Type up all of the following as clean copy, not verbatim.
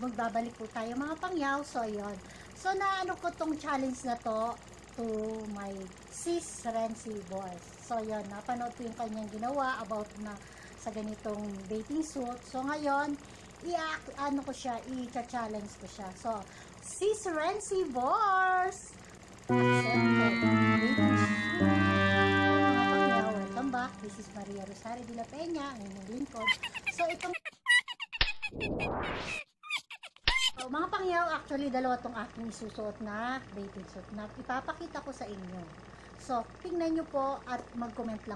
magbabalik po tayo mga pangyaw. So, yun. So, naano ko tong challenge na to to my sis Rency Boys. So, yun. Napanood ko yung kanyang ginawa about na sa ganitong bathing suit. So, ngayon, ano ko siya, i-challenge ko siya. So, sis Rency Boys! Accepted. Bathing suit. Mga pangyaw, welcome back. This is Maria Rosario de la Peña, ang inyong lingkod. So, itong So, mga pangyaw, actually, dalawa tong aking isusuot na bathing suit na ipapakita ko sa inyo. So, tingnan nyo po at mag-comment lang.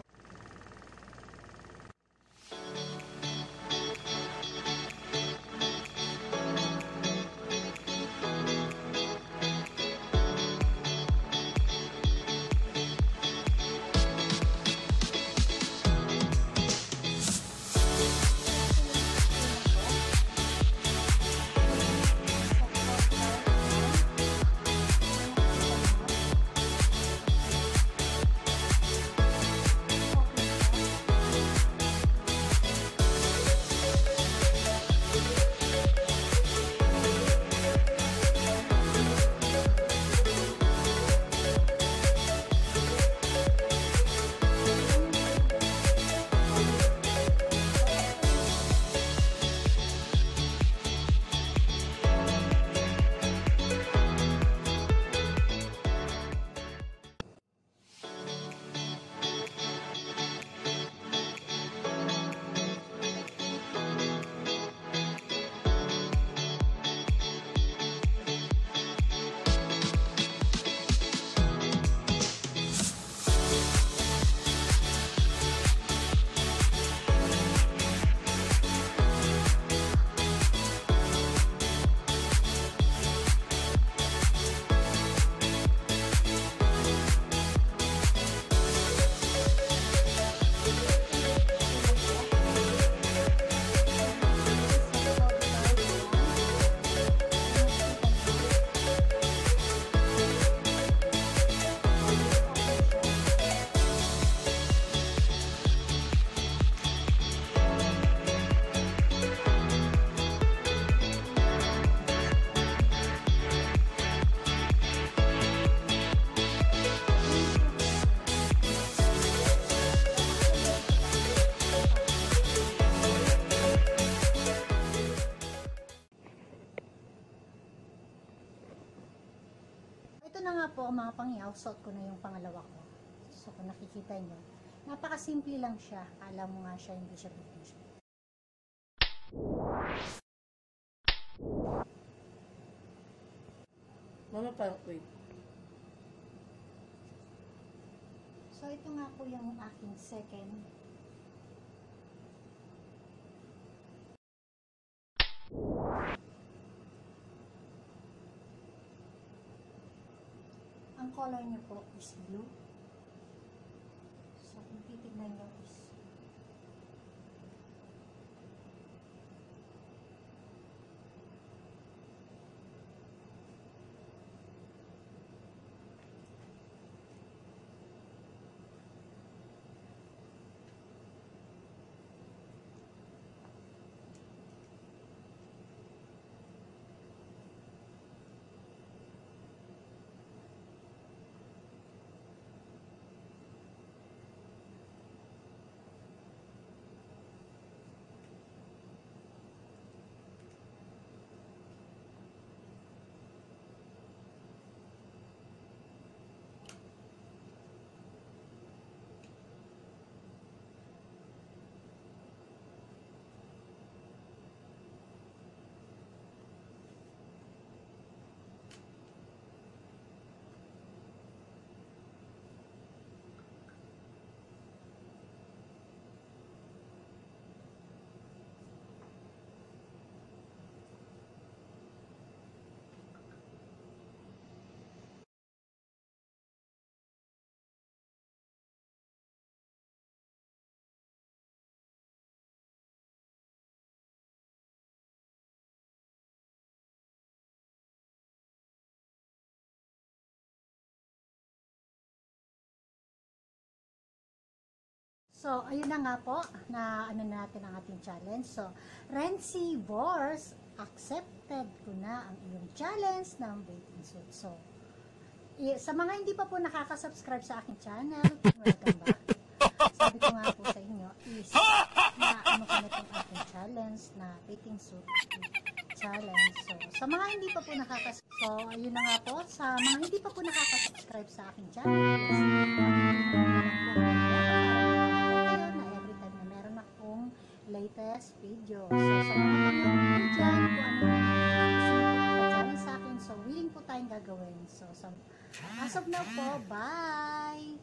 Ito na nga po mga pangyaw, suot ko na yung pangalawa ko. So kung nakikita nyo, napakasimple lang siya. Alam mo nga siya, hindi siya bathing suit. Mama, parang wait. So ito nga po yung aking second. Ang color niya po is blue. So kung titignan nyo is So, ayun na nga po, na ano natin ang ating challenge. So, Rency Boys, accepted ko na ang iyong challenge ng bathing suit. So, sa mga hindi pa po nakaka-subscribe sa aking channel, welcome back. Sabi ko nga po sa inyo is na ano ko na itong aking challenge na bathing suit challenge. So, sa mga hindi pa po so, ayun na nga po, sa mga hindi pa po nakaka-subscribe sa aking channel, please, kayo na every time na meron akong latest video. So, sa mga pangyayon dyan, kung ano yung challenge sa akin, so, willing po tayong gagawin. So, as of now po, bye!